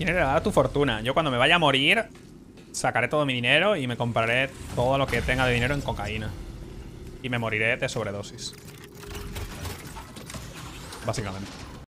¿Quién heredará tu fortuna? Yo cuando me vaya a morir sacaré todo mi dinero y me compraré todo lo que tenga de dinero en cocaína. Y me moriré de sobredosis. Básicamente.